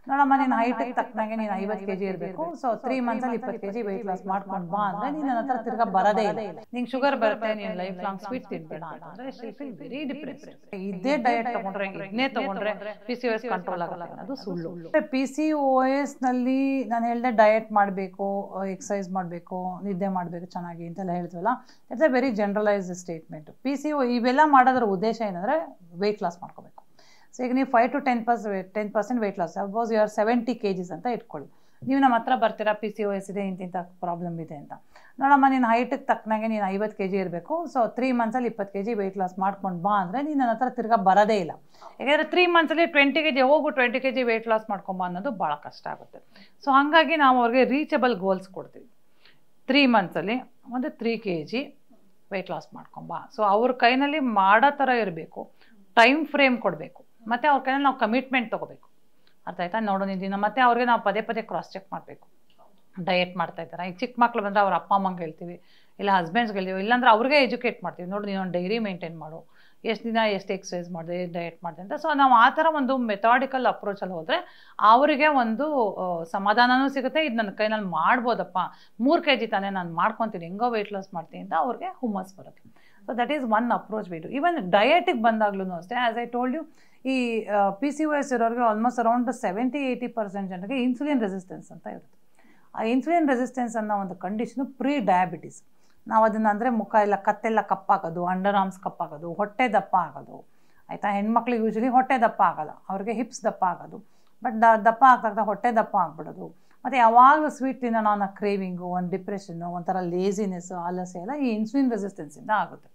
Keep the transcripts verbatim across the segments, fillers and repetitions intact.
ನೋಡಮ್ಮ ನೀನು ಹೈಟಿಗೆ ತಕ್ಕನಾಗೆ ನೀನು ಐವತ್ತು ಕೆ ಜಿ ಇರಬೇಕು. ಸೊ ತ್ರೀ ಮಂತ್ಸಲ್ಲಿ ಇಪ್ಪತ್ತು ಕೆ ಜಿ ವೆಯ್ಟ್ ಲಾಸ್ ಮಾಡ್ಕೊಂಡು ಬಾ ಅಂದರೆ ನೀನು ನನ್ನ ಹತ್ರ ತಿರ್ಗಾ ಬರೋದೇ ಇಲ್ಲ. ನಿಂಗೆ ಶುಗರ್ ಬರುತ್ತೆ, ನೀನು ಲೈಫ್ ಲಾಂಗ್ ಸ್ವೀಟ್ ತಿನ್ಬೇಡ ಅಂತಂದರೆ ಶಿ ಫೀಲ್ ವೆರಿ ಡಿಪ್ರೆಸ್ಡ್. ಇದೇ ಡಯಟ್ ತೊಗೊಂಡ್ರೆ ಇದನ್ನೇ ತೊಗೊಂಡ್ರೆ P C O S control ಆಗುತ್ತೆ ಅನ್ನೋದು ಸುಳ್ಳು. ಪಿ ಸಿ ಓ ಎಸ್ನಲ್ಲಿ ನಾನು ಹೇಳಿದೆ ಡಯಟ್ ಮಾಡಬೇಕು, ಎಕ್ಸಸೈಸ್ ಮಾಡಬೇಕು, ನಿದ್ದೆ ಮಾಡಬೇಕು ಚೆನ್ನಾಗಿ ಅಂತೆಲ್ಲ ಹೇಳ್ತೀವಲ್ಲ, it's a very generalised statement. P C O ಇವೆಲ್ಲ ಮಾಡೋದ್ರ ಉದ್ದೇಶ ಏನಂದರೆ ವೆಯ್ಟ್ ಲಾಸ್ ಮಾಡ್ಕೋಬೇಕು. ಸೊ ಈಗ ನೀವು five to ten per ten percent weight loss, suppose you are seventy k gs ಅಂತ ಇಟ್ಕೊಳ್ಳಿ. ನೀವು ನಮ್ಮ ಹತ್ರ ಬರ್ತೀರಾ ಪಿ ಸಿ ಓ ಎಸ್ ಇದೆ, ಇಂತಿಂಥ ಪ್ರಾಬ್ಲಮ್ ಇದೆ ಅಂತ. ನೋಡಮ್ಮ ನೀನು ಹೈಟಿಗೆ ತಕ್ಕನಾಗೆ ನೀನು ಐವತ್ತು ಕೆ ಜಿ ಇರಬೇಕು. ಸೊ ತ್ರೀ ಮಂತ್ಸಲ್ಲಿ ಇಪ್ಪತ್ತು ಕೆ ಜಿ ವೆಯ್ಟ್ ಲಾಸ್ ಮಾಡ್ಕೊಂಡು ಬಾ ಅಂದರೆ ನೀನು ನನ್ನ ಹತ್ರ ತಿರ್ಗಾ ಬರೋದೇ ಇಲ್ಲ. ಯಾಕೆಂದರೆ ತ್ರೀ ಮಂತ್ಸಲ್ಲಿ ಟ್ವೆಂಟಿ ಕೆ ಜಿ ಹೋಗು twenty k g weight loss ಮಾಡ್ಕೊಂಬ ಅನ್ನೋದು ಭಾಳ ಕಷ್ಟ ಆಗುತ್ತೆ. ಸೊ ಹಾಗಾಗಿ ನಾವು ಅವ್ರಿಗೆ ರೀಚಬಲ್ ಗೋಲ್ಸ್ ಕೊಡ್ತೀವಿ. ತ್ರೀ ಮಂತ್ಸಲ್ಲಿ ಒಂದು three k g weight loss ಮಾಡ್ಕೊಂಬ. ಸೊ ಅವ್ರ ಕೈನಲ್ಲಿ ಮಾಡೋ ಥರ ಇರಬೇಕು, ಟೈಮ್ ಫ್ರೇಮ್ ಕೊಡಬೇಕು, ಮತ್ತು ಅವ್ರ ಕೈಯಲ್ಲಿ ನಾವು ಕಮಿಟ್ಮೆಂಟ್ ತೊಗೋಬೇಕು. ಅರ್ಥ ಆಯ್ತಾ? ನೋಡೋ ನಿಂದಿನ ಮತ್ತು ಅವ್ರಿಗೆ ನಾವು ಪದೇ ಪದೇ ಕ್ರಾಸ್ ಚೆಕ್ ಮಾಡಬೇಕು. ಡಯಟ್ ಮಾಡ್ತಾ ಇದ್ದಾರೆ, ಈಗ ಚಿಕ್ಕ ಮಕ್ಳು ಬಂದರೆ ಅವ್ರ ಅಪ್ಪ ಅಮ್ಮಂಗೆ ಹೇಳ್ತೀವಿ, ಇಲ್ಲ ಹಸ್ಬೆಂಡ್ಸ್ಗೆ ಹೇಳ್ತೀವಿ, ಇಲ್ಲಾಂದ್ರೆ ಅವ್ರಿಗೆ ಎಜುಕೇಟ್ ಮಾಡ್ತೀವಿ. ನೋಡಿ ನೀನು ಒಂದು ಡೈರಿ ಮೇಂಟೈನ್ ಮಾಡು, ಎಷ್ಟು ದಿನ ಎಷ್ಟು ಎಕ್ಸಸೈಸ್ ಮಾಡಿದೆ, ಡಯಟ್ ಮಾಡಿದೆ ಅಂತ. ಸೊ ನಾವು ಆ ಥರ ಒಂದು ಮೆಥಾಡಿಕಲ್ ಅಪ್ರೋಚಲ್ಲಿ ಹೋದರೆ ಅವರಿಗೆ ಒಂದು ಸಮಾಧಾನವೂ ಸಿಗುತ್ತೆ. ಇದು ನನ್ನ ಕೈನಲ್ಲಿ ಮಾಡ್ಬೋದಪ್ಪ, ಮೂರು ಕೆ ಜಿ ತಾನೇ ನಾನು ಮಾಡ್ಕೊತೀನಿ, ಹೆಂಗೋ ವೆಯ್ಟ್ ಲಾಸ್ ಮಾಡ್ತೀನಿ ಅಂತ ಅವ್ರಿಗೆ ಹುಮ್ಮಸ್ ಬರುತ್ತೆ. So that is one approach we do. Even ಡಯಟಿಗೆ ಬಂದಾಗ್ಲೂ ಅಷ್ಟೇ, ಆ್ಯಸ್ ಐ ಟೋಲ್ಡ್ ಯು, ಈ ಪಿ ಸಿ ಓ ಎಸ್ ಇರೋರಿಗೆ almost around seventy eighty percent ಜನರಿಗೆ ಇನ್ಸುಲಿನ್ ರೆಸಿಸ್ಟೆನ್ಸ್ ಅಂತ ಇರುತ್ತೆ. ಆ ಇನ್ಸುಲಿನ್ ರೆಸಿಸ್ಟೆನ್ಸ್ ಅನ್ನೋ ಒಂದು ಕಂಡೀಷನು ಪ್ರೀ ಡಯಾಬಿಟೀಸ್. ನಾವು ಅದನ್ನು ಅಂದರೆ ಮುಖ ಎಲ್ಲ ಕತ್ತೆಲ್ಲ ಕಪ್ಪಾಗೋದು, ಅಂಡರ್ ಆರ್ಮ್ಸ್ ಕಪ್ಪಾಗೋದು, ಹೊಟ್ಟೆ ದಪ್ಪ ಆಗೋದು. ಆಯಿತಾ? ಹೆಣ್ಮಕ್ಳಿಗೆ ಯೂಶ್ವಲಿ ಹೊಟ್ಟೆ ದಪ್ಪ ಆಗೋಲ್ಲ, ಅವ್ರಿಗೆ ಹಿಪ್ಸ್ ದಪ್ಪ ಆಗೋದು. ಬಟ್ ದ ದಪ್ಪ ಆಗ್ತಾಗ್ತಾ ಹೊಟ್ಟೆ ದಪ್ಪ ಆಗ್ಬಿಡೋದು. ಮತ್ತು ಯಾವಾಗಲೂ ಸ್ವೀಟ್ ತಿನ್ನೋಣ ಅನ್ನೋ ಕ್ರೇವಿಂಗು, ಒಂದು ಡಿಪ್ರೆಷನ್ನು, ಒಂಥರ ಲೇಸಿನೆಸ್ಸು, ಆಲಸ್ಯ ಎಲ್ಲ ಈ ಇನ್ಸುಲಿನ್ ರೆಸಿಸ್ಟೆನ್ಸಿಂದ ಆಗುತ್ತೆ.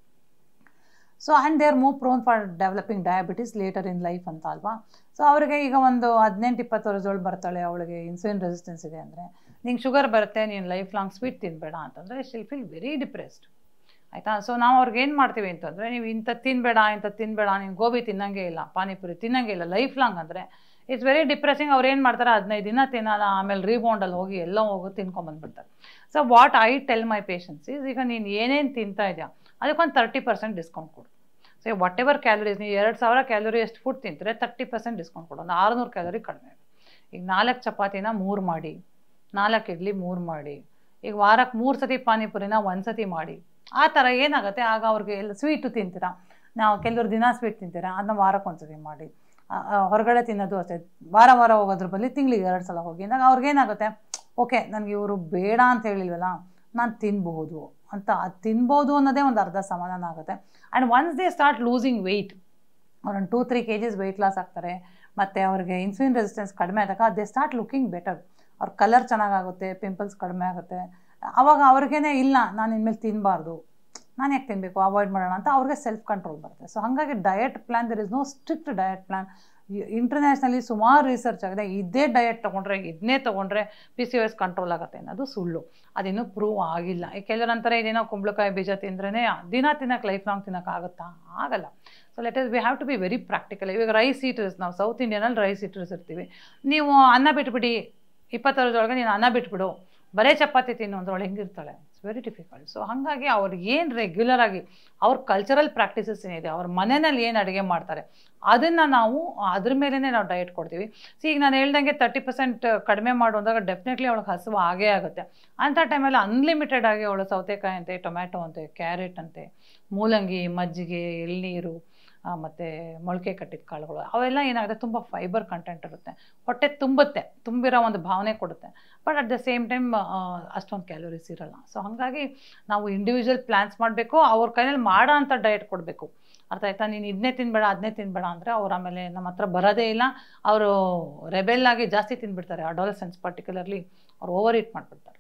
So and they are more prone for developing diabetes later in life ಅಂತ ಅಲ್ವಾ. ಸೊ ಅವರಿಗೆ ಈಗ ಒಂದು ಹದಿನೆಂಟು ಇಪ್ಪತ್ತು ವರ್ಷದೊಳಗೆ ಬರ್ತಾಳೆ, ಅವಳಿಗೆ ಇನ್ಸುಲಿನ್ ರೆಸಿಸ್ಟೆನ್ಸ್ ಇದೆ ಅಂದರೆ, ನಿಂಗೆ ಶುಗರ್ ಬರುತ್ತೆ, ನೀನು ಲೈಫ್ ಲಾಂಗ್ ಸ್ವೀಟ್ ತಿನ್ನಬೇಡ ಅಂತಂದರೆ ಶಿಲ್ ಫೀಲ್ ವೆರಿ ಡಿಪ್ರೆಸ್ಡ್. ಆಯಿತಾ? ಸೊ ನಾವು ಅವ್ರಿಗೆ ಏನು ಮಾಡ್ತೀವಿ ಅಂತಂದರೆ, ನೀವು ಇಂಥ ತಿನ್ನಬೇಡ ಇಂಥ ತಿನ್ನಬೇಡ, ನೀನು ಗೋಬಿ ತಿನ್ನಂಗೆ ಇಲ್ಲ, ಪಾನಿಪುರಿ ತಿನ್ನಂಗೆ ಇಲ್ಲ ಲೈಫ್ ಲಾಂಗ್ ಅಂದರೆ ಇಟ್ಸ್ ವೆರಿ ಡಿಪ್ರೆಸಿಂಗ್. ಅವ್ರು ಏನು ಮಾಡ್ತಾರೆ, ಹದಿನೈದು ದಿನ ತಿನ್ನಲ್ಲ, ಆಮೇಲೆ ರೀಬೌಂಡಲ್ಲಿ ಹೋಗಿ ಎಲ್ಲ ಹೋಗಿ ತಿನ್ಕೊಂಬಂದ್ಬಿಡ್ತಾರೆ. So what I tell my patients is, ಈಗ ನೀನು ಏನೇನು ತಿಂತಾ ಇದೆಯಾ ಅದಕ್ಕೊಂದು ತರ್ಟಿ ಪರ್ಸೆಂಟ್ ಡಿಸ್ಕೌಂಟ್ ಕೊಡು. ಸೊ ವಾಟ್ ಎವರ್ ಕ್ಯಾಲರೀಸ್, ನೀವು ಎರಡು ಸಾವಿರ ಕ್ಯಾಲರಿ ಎಷ್ಟು ಫುಡ್ ತಿಂತಾರೆ ತರ್ಟಿ ಪರ್ಸೆಂಟ್ ಡಿಸ್ಕೌಂಟ್ ಕೊಡು. ಒಂದು ಆರುನೂರು ಕ್ಯಾಲರಿ ಕಡಿಮೆ. ಈಗ ನಾಲ್ಕು ಚಪಾತಿನ ಮೂರು ಮಾಡಿ, ನಾಲ್ಕು ಇಡ್ಲಿ ಮೂರು ಮಾಡಿ, ಈಗ ವಾರಕ್ಕೆ ಮೂರು ಸತಿ ಪಾನಿಪುರಿನ ಒಂದು ಸತಿ ಮಾಡಿ. ಆ ಥರ ಏನಾಗುತ್ತೆ, ಆಗ ಅವ್ರಿಗೆ ಎಲ್ಲ ಸ್ವೀಟು ತಿಂತೀರಾ, ನಾವು ಕೆಲವ್ರು ದಿನ ಸ್ವೀಟ್ ತಿಂತೀರಾ, ಅದನ್ನ ವಾರಕ್ಕೆ ಒಂದು ಸತಿ ಮಾಡಿ. ಹೊರಗಡೆ ತಿನ್ನೋದು ಅಷ್ಟೇ, ವಾರ ವಾರ ಹೋಗೋದ್ರ ಬದಲು ತಿಂಗಳಿಗೆ ಎರಡು ಸಲ ಹೋಗಿ ಅಂದಾಗ ಅವ್ರಿಗೇನಾಗುತ್ತೆ, ಓಕೆ ನನಗೆ ಇವರು ಬೇಡ ಅಂತ ಹೇಳಿಲ್ವಲ್ಲ, ನಾನು ತಿನ್ಬಹುದು ಅಂತ, ಅದು ತಿನ್ಬೋದು ಅನ್ನೋದೇ ಒಂದು ಅರ್ಧ ಸಮಾಧಾನ ಆಗುತ್ತೆ. And once they start losing weight, ಅವ್ರೊಂದು two three k gs weight loss ಆಗ್ತಾರೆ, ಮತ್ತು ಅವ್ರಿಗೆ ಇನ್ಸುಲಿನ್ ರೆಸಿಸ್ಟೆನ್ಸ್ ಕಡಿಮೆ ಆದಾಗ ದೇ ಸ್ಟಾರ್ಟ್ ಲುಕಿಂಗ್ ಬೆಟರ್. ಅವ್ರ ಕಲರ್ ಚೆನ್ನಾಗಾಗುತ್ತೆ, ಪಿಂಪಲ್ಸ್ ಕಡಿಮೆ ಆಗುತ್ತೆ. ಆವಾಗ ಅವ್ರಿಗೇ ಇಲ್ಲ ನಾನು ಇನ್ಮೇಲೆ ತಿನ್ನಬಾರ್ದು, ನಾನು ಯಾಕೆ ತಿನ್ನಬೇಕು, ಅವಾಯ್ಡ್ ಮಾಡೋಣ ಅಂತ ಅವ್ರಿಗೆ ಸೆಲ್ಫ್ ಕಂಟ್ರೋಲ್ ಬರುತ್ತೆ. ಸೊ ಹಾಗಾಗಿ diet plan, there is no strict diet plan. Internationally ಸುಮಾರು ರಿಸರ್ಚ್ ಆಗಿದೆ, ಇದೇ ಡಯಟ್ ತೊಗೊಂಡ್ರೆ, ಇದನ್ನೇ ತೊಗೊಂಡ್ರೆ P C O S control ಆಗುತ್ತೆ ಅನ್ನೋದು ಸುಳ್ಳು. ಅದಿನ್ನೂ ಪ್ರೂವ್ ಆಗಿಲ್ಲ. ಈ ಕೆಲವರಂತಾರೆ ಇದೇನೋ ಕುಂಬಳಕಾಯಿ ಬೀಜ ತಿಂದ್ರೇ ದಿನ ತಿನ್ನೋಕೆ ಲೈಫ್ ಲಾಂಗ್ ತಿನ್ನೋಕ್ಕಾಗುತ್ತಾ? ಆಗಲ್ಲ. So let us we have to be very practical. ಇವಾಗ ರೈಸ್ ಈಟರ್ಸ್, ನಾವು ಸೌತ್ ಇಂಡಿಯನಲ್ಲಿ ರೈಸ್ ಈಟರ್ಸ್ ಇರ್ತೀವಿ. ನೀವು ಅನ್ನ ಬಿಟ್ಬಿಡಿ, ಇಪ್ಪತ್ತು ವರ್ಷದೊಳಗೆ ನೀನು ಅನ್ನ ಬಿಟ್ಬಿಡು, ಬರೇ ಚಪಾತಿ ತಿನ್ನು ಅಂದ್ರೆ ಅವಳು ಹೆಂಗಿರ್ತಾಳೆ? It's very difficult. ಸೊ ಹಾಗಾಗಿ ಅವ್ರಿಗೆ ಏನು ರೆಗ್ಯುಲರ್ ಆಗಿ ಅವ್ರ ಕಲ್ಚರಲ್ ಪ್ರಾಕ್ಟೀಸಸ್ ಏನಿದೆ, ಅವ್ರ ಮನೆಯಲ್ಲಿ ಏನು ಅಡುಗೆ ಮಾಡ್ತಾರೆ ಅದನ್ನು ನಾವು ಅದ್ರ ಮೇಲೇ ನಾವು ಡಯಟ್ ಕೊಡ್ತೀವಿ. ಸೊ ಈಗ ನಾನು ಹೇಳ್ದಂಗೆ ತರ್ಟಿ ಪರ್ಸೆಂಟ್ ಕಡಿಮೆ ಮಾಡು ಅಂದಾಗ ಡೆಫಿನೆಟ್ಲಿ ಅವಳಿಗೆ ಹಸುವು ಆಗೇ ಆಗುತ್ತೆ. ಅಂಥ ಟೈಮಲ್ಲಿ ಅನ್ಲಿಮಿಟೆಡ್ ಆಗಿ ಅವಳು ಸೌತೆಕಾಯಿ ಅಂತೆ, ಟೊಮ್ಯಾಟೊ ಅಂತೆ, ಕ್ಯಾರೆಟ್ ಅಂತೆ, ಮೂಲಂಗಿ, ಮಜ್ಜಿಗೆ, ಎಳ್ನೀರು, ಮತ್ತು ಮೊಳಕೆ ಕಟ್ಟಿದ ಕಾಳುಗಳು, ಅವೆಲ್ಲ ಏನಾಗುತ್ತೆ, ತುಂಬ ಫೈಬರ್ ಕಂಟೆಂಟ್ ಇರುತ್ತೆ, ಹೊಟ್ಟೆ ತುಂಬುತ್ತೆ, ತುಂಬಿರೋ ಒಂದು ಭಾವನೆ ಕೊಡುತ್ತೆ. But at the same time ಅಷ್ಟೊಂದು ಕ್ಯಾಲೋರೀಸ್ ಇರೋಲ್ಲ. ಸೊ ಹಾಗಾಗಿ ನಾವು ಇಂಡಿವಿಜುವಲ್ ಪ್ಲ್ಯಾನ್ಸ್ ಮಾಡಬೇಕು, ಅವ್ರ ಕೈಯಲ್ಲಿ ಮಾಡೋ ಅಂಥ ಡಯಟ್ ಕೊಡಬೇಕು. ಅರ್ಥ ಆಯ್ತಾ? ನೀನು ಇದನ್ನೇ ತಿನ್ನಬೇಡ ಅದನ್ನೇ ತಿನ್ನಬೇಡ ಅಂದರೆ ಅವ್ರು ಆಮೇಲೆ ನಮ್ಮ ಹತ್ರ ಬರೋದೇ ಇಲ್ಲ. ಅವರು ರೆಬೆಲ್ ಆಗಿ ಜಾಸ್ತಿ ತಿಂದುಬಿಡ್ತಾರೆ. ಅಡೋಲೆಸೆನ್ಸ್ ಪರ್ಟಿಕ್ಯುಲರ್ಲಿ ಅವ್ರು ಓವರ್ ಈಟ್ ಮಾಡಿಬಿಡ್ತಾರೆ.